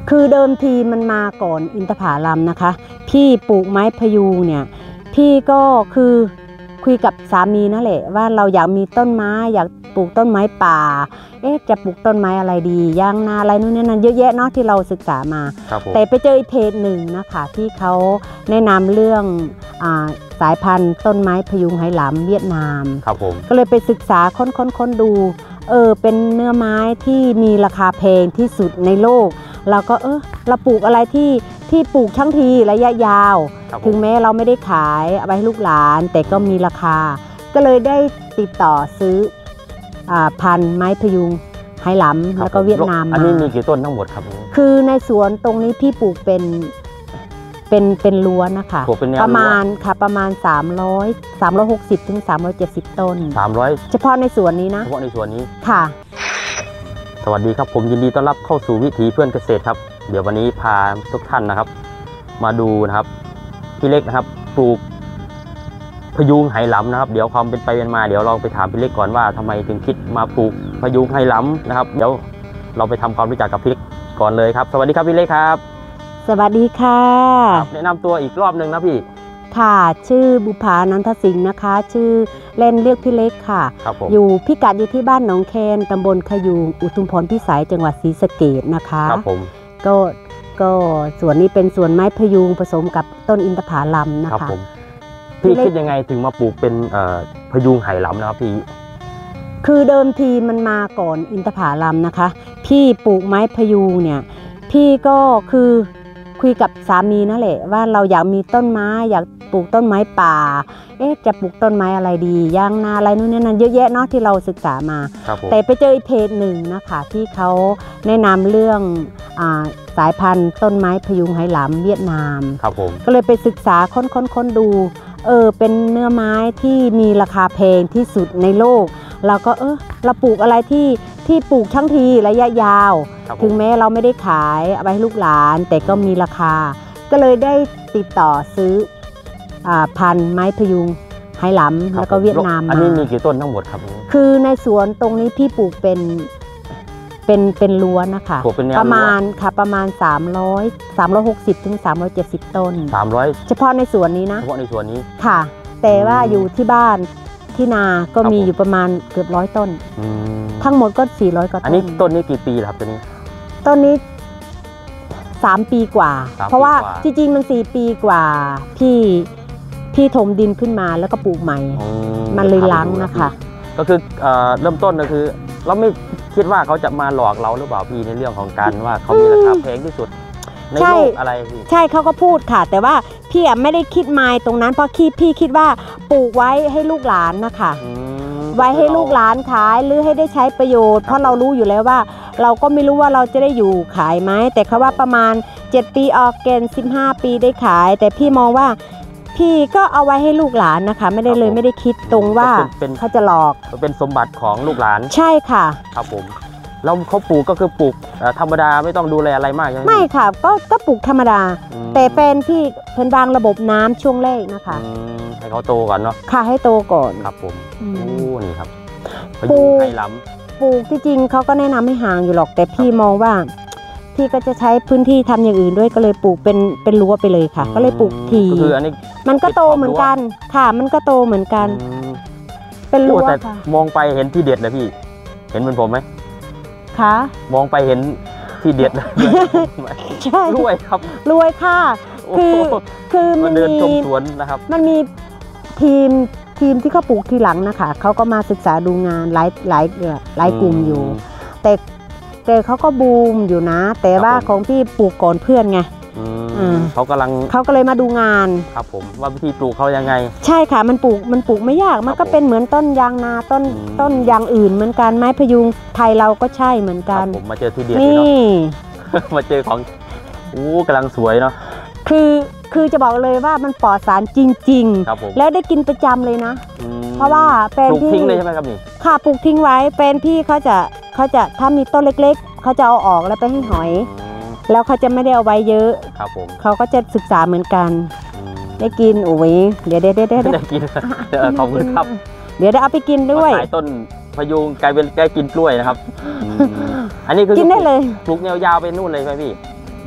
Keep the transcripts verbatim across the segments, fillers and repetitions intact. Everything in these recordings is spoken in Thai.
คือเดิมทีมันมาก่อนอินทผลัมนะคะพี่ปลูกไม้พยุงเนี่ยพี่ก็คือคุยกับสามีนั่นแหละว่าเราอยากมีต้นไม้อยากปลูกต้นไม้ป่าเอ๊ะจะปลูกต้นไม้อะไรดียางนาอะไรนู่นนี่นั่นเยอะแยะเนาะที่เราศึกษามาแต่ไปเจออีกเพจหนึ่งนะคะที่เขาแนะนำเรื่องอ่าสายพันธุ์ต้นไม้พยุงไหหลำเวียดนามครับผมก็เลยไปศึกษาค้นค้นค้นดูเออเป็นเนื้อไม้ที่มีราคาแพงที่สุดในโลกเราก็เออเราปลูกอะไรที่ที่ปลูกทั้งทีระยะยาวถึงแม้เราไม่ได้ขายเอาไปให้ลูกหลานแต่ก็มีราคาก็เลยได้ติดต่อซื้อพันธุ์ไม้พยุงไหหลำแล้วก็เวียดนามมาอันนี้มีกี่ต้นทั้งหมดครับคือในสวนตรงนี้พี่ปลูกเป็นเป็นเป็นรั้วนะคะประมาณค่ะประมาณสามร้อย สามร้อยหกสิบถึงสามร้อยเจ็ดสิบต้นสามร้อยเฉพาะในสวนนี้นะเฉพาะในสวนนี้ค่ะสวัสดีครับผมยินดีต้อนรับเข้าสู่วิถีเพื่อนเกษตรครับเดี๋ยววันนี้พาทุกท่านนะครับมาดูนะครับพี่เล็กนะครับปลูกพยุงไหหลำนะครับเดี๋ยวความเป็นไปเป็นมาเดี๋ยวลองไปถามพี่เล็กก่อนว่าทำไมถึงคิดมาปลูกพยุงไหหลำนะครับเดี๋ยวเราไปทำความรู้จักกับพี่เล็กก่อนเลยครับสวัสดีครับพี่เล็กครับสวัสดีค่ะแนะนำตัวอีกรอบหนึ่งนะพี่ค่ะชื่อบุภานันทสิงห์นะคะชื่อเล่นเรียกพี่เล็กค่ะอยู่พิกัดอยู่ที่บ้านหนองแคนตำบลขยูงอุทุมพรพิสัยจังหวัดศรีสะเกษนะคะครับผมก็ก็สวนนี้เป็นสวนไม้พยุงผสมกับต้นอินทผลัมนะคะพี่คิดยังไงถึงมาปลูกเป็นพยุงไหหลำนะครับพี่คือเดิมทีมันมาก่อนอินทผลัมนะคะพี่ปลูกไม้พยุงเนี่ยพี่ก็คือคุยกับสามีนั่นแหละว่าเราอยากมีต้นไม้อยากปลูกต้นไม้ป่าเอ๊ะจะปลูกต้นไม้อะไรดียางนาอะไรนู่นนี่นั่นเยอะแยะเนาะที่เราศึกษามาแต่ไปเจออีกเพจหนึ่งนะคะที่เขาแนะนำเรื่องอ่าสายพันธุ์ต้นไม้พยุงไหหลำเวียดนามครับผมก็เลยไปศึกษาค้นค้นค้นดูเออเป็นเนื้อไม้ที่มีราคาแพงที่สุดในโลกเราก็เออเราปลูกอะไรที่ที่ปลูกทั้งทีระยะยาวถึงแม้เราไม่ได้ขายเอาไปให้ลูกหลานแต่ก็มีราคาก็เลยได้ติดต่อซื้อพันธุ์ไม้พยุงไหหลำแล้วก็เวียดนามมาอันนี้มีกี่ต้นทั้งหมดครับคือในสวนตรงนี้พี่ปลูกเป็นเป็นเป็นรั้วนะคะประมาณค่ะประมาณสามร้อย สามร้อยหกสิบถึงสามร้อยเจ็ดสิบต้นสามร้อยเฉพาะในสวนนี้นะเฉพาะในสวนนี้ค่ะแต่ว่าอยู่ที่บ้านที่นาก็มีอยู่ประมาณเกือบร้อยต้นทั้งหมดก็สี่ร้อยกว่าต้นอันนี้ต้นนี้กี่ปีครับตัวนี้ต้นนี้สามปีกว่าเพราะว่าจริงๆมันสี่ปีกว่าพี่พี่ถมดินขึ้นมาแล้วก็ปลูกใหม่มันเลยล้างนะคะก็คือเริ่มต้นก็คือเราไม่คิดว่าเขาจะมาหลอกเราหรือเปล่าพี่ในเรื่องของการว่าเขามีราคาแพงที่สุดในโลกอะไรพี่ใช่เขาก็พูดค่ะแต่ว่าพี่ไม่ได้คิดมายตรงนั้นเพราะพี่พี่คิดว่าปลูกไว้ให้ลูกหลานนะคะไว้ให้ลูกหลานขายหรือให้ได้ใช้ประโยชน์เพราะเรารู้อยู่แล้วว่าเราก็ไม่รู้ว่าเราจะได้อยู่ขายไหมแต่เขาว่าประมาณเจ็ดปีออกเกณฑ์สิบห้าปีได้ขายแต่พี่มองว่าพี่ก็เอาไว้ให้ลูกหลานนะคะไม่ได้เลยไม่ได้คิดตรงว่าเขาจะหลอกเป็นสมบัติของลูกหลานใช่ค่ะครับผมเราเขาปลูกก็คือปลูกธรรมดาไม่ต้องดูแลอะไรมากใช่ไหมไม่ค่ะก็ก็ปลูกธรรมดาแต่เป็นพี่เพิ่นวางระบบน้ำช่วงแรกนะคะให้เขาโตก่อนเนาะค่ะให้โตก่อนครับผมโอ้นี่ครับปลูกไหหลำปลูกที่จริงเขาก็แนะนำให้ห่างอยู่หรอกแต่พี่มองว่าพี่ก็จะใช้พื้นที่ทำอย่างอื่นด้วยก็เลยปลูกเป็นเป็นรั้วไปเลยค่ะก็เลยปลูกทีคืออันนี้มันก็โตเหมือนกันค่ะมันก็โตเหมือนกันเป็นรั้วค่ะมองไปเห็นที่เด็ดเลยพี่เห็นเหมือนผมไหมค่ะมองไปเห็นที่เด็ดใช่รวยครับรวยค่ะคือคือมันเดินชมสวนนะครับมันมีทีมทีมที่เขาปลูกทีหลังนะคะเขาก็มาศึกษาดูงานหลายหลายหลายกลุ่มอยู่แต่แต่เขาก็บูมอยู่นะแต่ว่าของพี่ปลูกก่อนเพื่อนไงเขากำลังเขาก็เลยมาดูงานครับผมว่าวิธีปลูกเขายังไงใช่ค่ะมันปลูกมันปลูกไม่ยากมันก็เป็นเหมือนต้นยางนาต้นต้นยางอื่นเหมือนกันไม้พยุงไทยเราก็ใช่เหมือนกันผมมาเจอที่เดียวนี่มาเจอของโอ้กำลังสวยเนาะคือคือจะบอกเลยว่ามันปลอดสารจริงๆแล้วได้กินประจำเลยนะเพราะว่าแฟนพี่ปลูกทิ้งเลยใช่ไหมครับนี่ค่ะปลูกทิ้งไว้แฟนพี่เขาจะเขาจะถ้ามีต้นเล็กๆเขาจะเอาออกแล้วไปให้หอยแล้วเขาจะไม่ได้เอาไว้เยอะครับผมเขาก็จะศึกษาเหมือนกันได้กินโอ้ยเดี๋ยวเดี๋ยวเดี๋ยวได้กินขอบคุณครับเดี๋ยวได้เอาไปกินด้วยต้นพยุงกลายเป็นกลายกินกล้วยนะครับอันนี้คือกินได้เลยปลูกแนวยาวไปนู่นเลยไหมพี่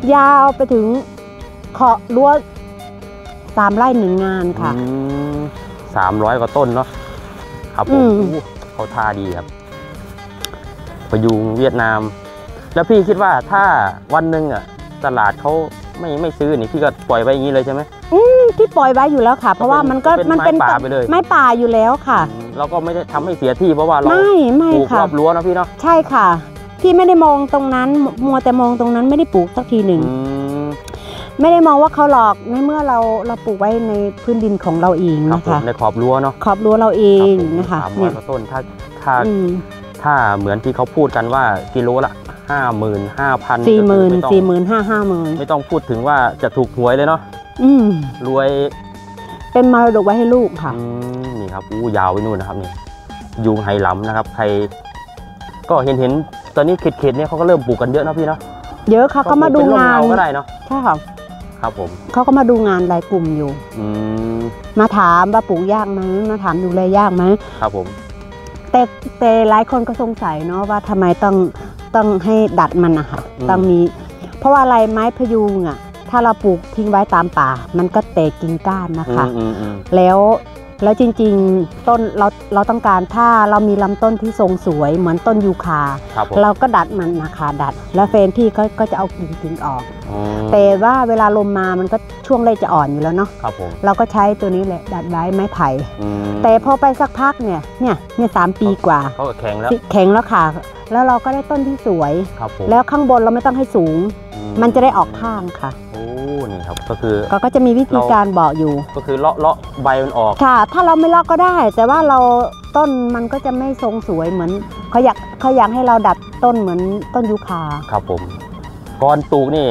ยาวไปถึงขอบรั้วสามไร่หนึ่งงานค่ะสามร้อยกว่าต้นเนาะครับผมเขาท่าดีครับพยุงเวียดนาม แล้วพี่คิดว่าถ้าวันหนึ่งอ่ะตลาดเขาไม่ไม่ซื้อนี่พี่ก็ปล่อยไว้อย่างนี้เลยใช่ไหมอืมที่ปล่อยไว้อยู่แล้วค่ะ เพราะว่ามันก็มันเป็นไม้ป่าไปเลยไม้ป่าอยู่แล้วค่ะเราก็ไม่ได้ทำให้เสียที่เพราะว่าเราไม่ไม่ปลูกรอบรั้วนะพี่เนาะใช่ค่ะพี่ไม่ได้มองตรงนั้นมัวแต่มองตรงนั้นไม่ได้ปลูกสักทีหนึ่งไม่ได้มองว่าเขาหลอกในเมื่อเราเราปลูกไว้ในพื้นดินของเราเองนะคะในขอบรั้วเนาะขอบรั้วเราเองนะคะเนี่ยต้นถ้าถ้าถ้าเหมือนที่เขาพูดกันว่ากิโลละห้าหมื่นห้าพันสี่หมื่นสี่หมื่นห้าห้าหมื่นไม่ต้องพูดถึงว่าจะถูกหวยเลยเนาะรวยเป็นมรดกไว้ให้ลูกค่ะนี่ครับอู้ยาวไปนู่นนะครับนี่ยุงไหหลำนะครับใครก็เห็นเห็นตอนนี้เขตๆนี้เขาก็เริ่มปลูกกันเยอะนะพี่เนาะเยอะค่ะเขามาดูงานก็ได้เนาะใช่ค่ะครับผมเขาก็มาดูงานรายกลุ่มอยู่มาถามว่าปลูกยากไหมมาถามดูแลยากไหมครับผมแต่แต่หลายคนก็สงสัยเนาะว่าทำไมต้องต้องให้ดัดมันนะคะต้องมีเพราะว่าอะไรไม้พยุงอ่ะถ้าเราปลูกทิ้งไว้ตามป่ามันก็แตกกิ่งก้านนะคะแล้วแล้วจริงๆต้นเราเราต้องการถ้าเรามีลำต้นที่ทรงสวยเหมือนต้นยูคาเราก็ดัดมันนะคะดัดแล้วแฟนพี่ก็ก็จะเอากิ่งทิ้งออกแต่ว่าเวลาลมมามันก็ช่วงแรกจะอ่อนอยู่แล้วเนาะเราก็ใช้ตัวนี้แหละดัดไว้ไม้ไผ่แต่พอไปสักพักเนี่ยเนี่ยเนี่ยสามปีกว่าเขาแข็งแล้วแข็งแล้วค่ะแล้วเราก็ได้ต้นที่สวยแล้วข้างบนเราไม่ต้องให้สูงมันจะได้ออกข้างค่ะโอ้นี่ครับก็คือก็จะมีวิธีการบอกอยู่ก็คือเลาะเลาะใบมันออกค่ะถ้าเราไม่เลาะก็ได้แต่ว่าเราต้นมันก็จะไม่ทรงสวยเหมือนเขาอยากเขาอยากให้เราดัดต้นเหมือนต้นยูคาครับผมก่อนปลูกนี่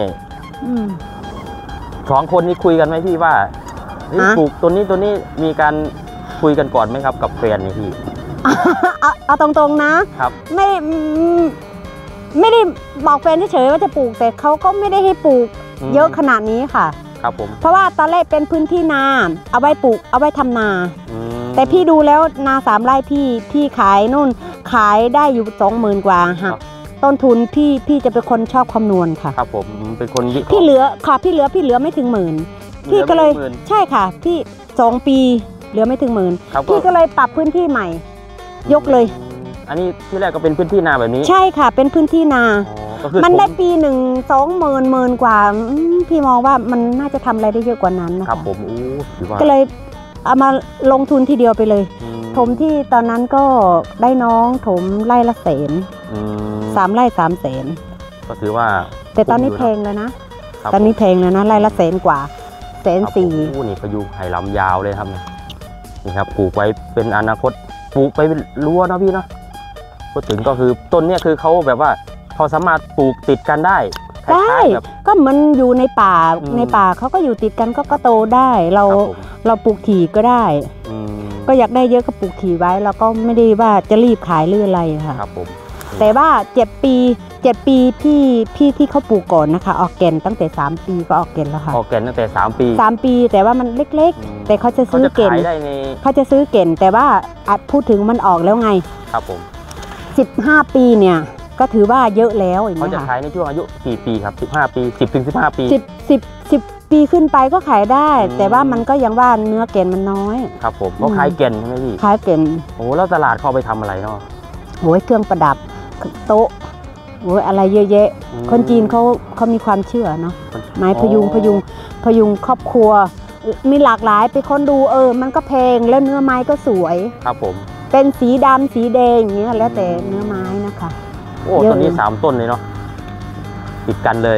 สองคนนี้คุยกันไหมพี่ว่าปลูกต้นนี้ต้นนี้มีการคุยกันก่อนไหมครับกับแฟนนี่พี่เอาเอาตรงๆนะครับไม่ไม่ได้บอกแฟนเฉยๆว่าจะปลูกแต่เขาก็ไม่ได้ให้ปลูกเยอะขนาดนี้ค่ะครับผมเพราะว่าตอนแรกเป็นพื้นที่นาเอาไว้ปลูกเอาไว้ทำนาแต่พี่ดูแล้วนาสามไร่พี่พี่ขายนู่นขายได้อยู่สองหมื่นกว่าค่ะต้นทุนพี่พี่จะเป็นคนชอบคำนวณค่ะครับผมเป็นคนพี่เหลือค่ะพี่เหลือพี่เหลือไม่ถึงหมื่นพี่ก็เลยใช่ค่ะพี่สองปีเหลือไม่ถึงหมื่นพี่ก็เลยปรับพื้นที่ใหม่ยกเลยอันนี้ที่แรกก็เป็นพื้นที่นาแบบนี้ใช่ค่ะเป็นพื้นที่นามันได้ปีหนึ่งสองหมื่นหมื่นกว่าพี่มองว่ามันน่าจะทำอะไรได้เยอะกว่านั้นนะคะครับผมอู้ก็เลยเอามาลงทุนทีเดียวไปเลยถมที่ตอนนั้นก็ได้น้องถมไร่ละแสนสามไร่สามแสนก็ถือว่าแต่ตอนนี้แพงแล้วนะตอนนี้แพงแล้วนะไร่ละแสนกว่าแสนสี่อู้นี่พยุงไหหลำยาวเลยครับนี่ครับปลูกไว้เป็นอนาคตปลูกไปรั้วนะพี่เนาะพูดถึงก็คือต้นเนี้ยคือเขาแบบว่าเขาสามารถปลูกติดกันได้ได้ก็มันอยู่ในป่าในป่าเขาก็อยู่ติดกันก็ก็โตได้เราเราปลูกถี่ก็ได้ก็อยากได้เยอะก็ปลูกถี่ไว้แล้วก็ไม่ได้ว่าจะรีบขายหรืออะไรค่ะครับผมแต่ว่าเจ็ดปีเจ็ดปีพี่พี่ที่เขาปลูกก่อนนะคะออกแก่นตั้งแต่สามปีก็ออกแก่นแล้วค่ะออกแก่นตั้งแต่สามปีสามปีแต่ว่ามันเล็กๆแต่เขาจะซื้อเก่นเขาจะซื้อเก่นแต่ว่าอาจพูดถึงมันออกแล้วไงครับผมสิบห้าปีเนี่ยก็ถือว่าเยอะแล้วอย่างนี้ค่ะเขาจะขายในช่วงอายุกี่ปีครับสิบห้าปีสิบถึงสิบห้าปีสิบ สิบ สิบปีขึ้นไปก็ขายได้แต่ว่ามันก็ยังว่าเนื้อเก่นมันน้อยครับผมก็ขายเก่นใช่ไหมพี่ขายเก่นโอ้แล้วตลาดเข้าไปทำอะไรเนาะโอ้ยเครื่องประดับโต๊ะโอ้ยอะไรเยอะแยะคนจีนเขาเขามีความเชื่อเนาะไม้พยุงพยุงพยุงครอบครัวมีหลากหลายไปคนดูเออมันก็แพงแล้วเนื้อไม้ก็สวยครับผมเป็นสีดำสีแดงอย่างเงี้ยแล้วแต่เนื้อไม้นะคะโอ้ต้นนี้สามต้นเลยเนาะติดกันเลย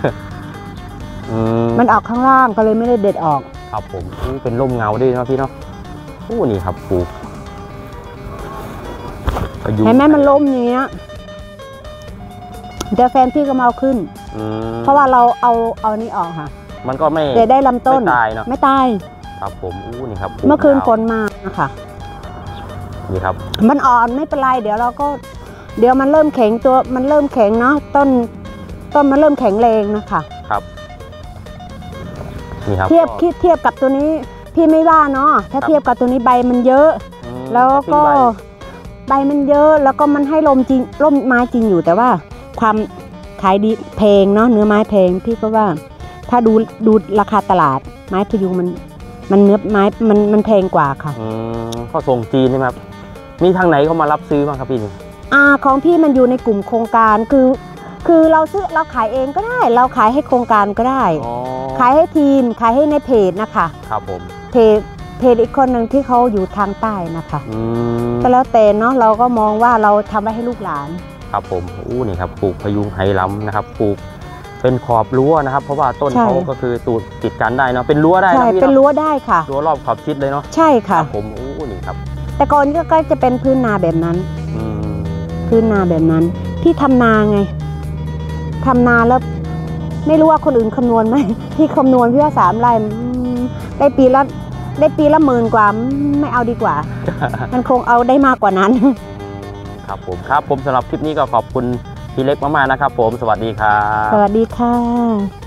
มันออกข้างล่างก็เลยไม่ได้เด็ดออกครับผมเป็นร่มเงาด้วยเนาะพี่เนาะโอ้นี่ครับปลูกเห็นไหมมันล้มอย่างเงี้ยเดี๋ยวแฟนพี่ก็มาเอาขึ้นเพราะว่าเราเอาเอานี่ออกค่ะมันก็ไม่เด็ดได้ลำต้นไม่ตายเนาะไม่ตายครับผมอู้นี่ครับเมื่อคืนฝนมานะคะนี่ครับมันอ่อนไม่เป็นไรเดี๋ยวเราก็เดี๋ยวมันเริ่มแข็งตัวมันเริ่มแข็งเนาะต้นต้นมันเริ่มแข็งแรงนะคะครับนี่ครับเทียบคิดเทียบกับตัวนี้พี่ไม่ว่าเนาะถ้าเทียบกับตัวนี้ใบมันเยอะแล้วก็ใบมันเยอะแล้วก็มันให้ลมจริงลมไม้จริงอยู่แต่ว่าความขายดีแพงเนาะเนื้อไม้แพงพี่ก็ว่าถ้าดูดูราคาตลาดไม้พยุงมันมันเนื้อไม้มันมันแพงกว่าค่ะอืมเขาส่งจีนใช่ไหมครับมีทางไหนเขามารับซื้อบ้างครับพี่นี่อ่าของพี่มันอยู่ในกลุ่มโครงการคือ คือเราซื้อเราขายเองก็ได้ เราขายให้โครงการก็ได้อ๋อขายให้ทีมขายให้ในเพจนะคะครับผมเพจเพจอีกคนหนึ่งที่เขาอยู่ทางใต้นะคะอืมก็แล้วแต่เนาะเราก็มองว่าเราทำไว้ให้ลูกหลานครับผมอู้นี่ครับปลูกพยุงไหหลำนะครับปลูกเป็นขอบรั้วนะครับ เพราะว่าต้นใช่เขาก็คือตูดติดกันได้เนาะเป็นรั้วได้ใช่นะพี่เป็นเนาะรั้วได้ค่ะรั้วรอบขอบชิดเลยเนาะใช่คค่ะรับผมอู้นี่ครับแต่ก่อนก็ก็จะเป็นพื้นนาแบบนั้นอืมพื้นนาแบบนั้น พี่ทำนาไงทำนาแล้วไม่รู้ว่าคนอื่นคำนวณไหม พี่คำนวณพี่ว่าสามไร่อืมได้ปีละได้ปีละหมื่นกว่าอืมไม่เอาดีกว่า มันคงเอาได้มากกว่านั้นครับผมครับผมสำหรับคลิปนี้ก็ขอบคุณพี่เล็กมากๆนะครับผมสวัสดีครับสวัสดีค่ะ